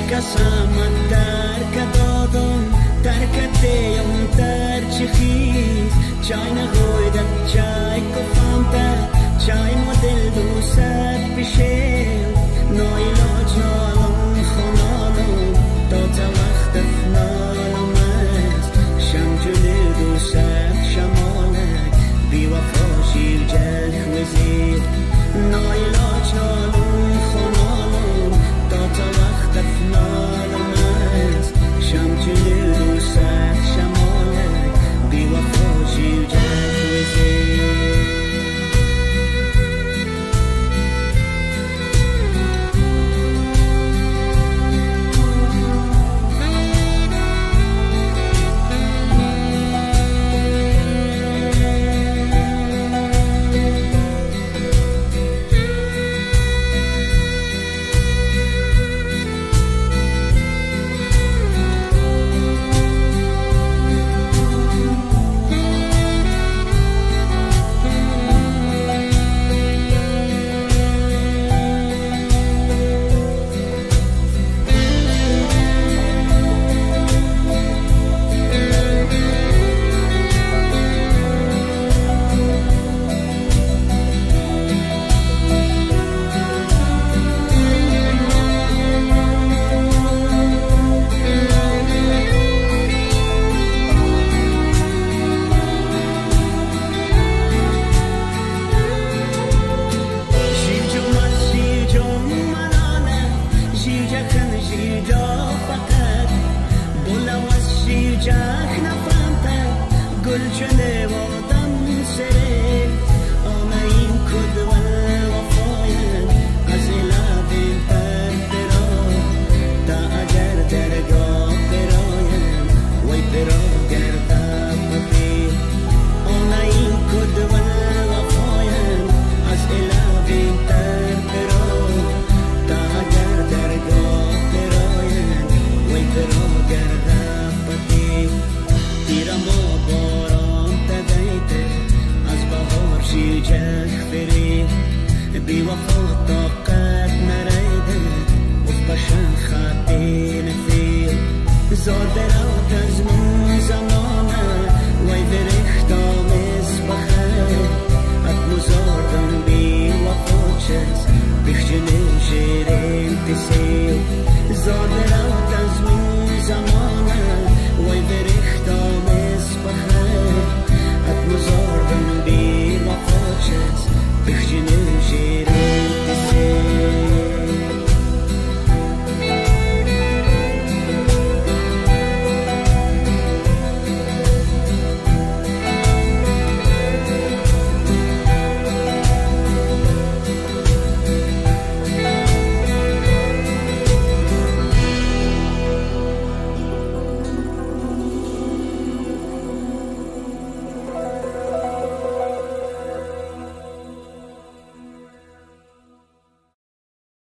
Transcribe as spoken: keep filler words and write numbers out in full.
قسمت درک دادم درک دیم در چی خیز چای نگویدت چای کفام در چای مدل دوست بشه نایلاج نالم خونالم تا تا وقت افنالم است شم جلو دوست شمالک بی وفاشی و جرخ وزیر نایلاج نالم خونالم تا تا وقت افنالم است شم جلو دوست شمالک بی وفاشی و جرخ وزیر Zor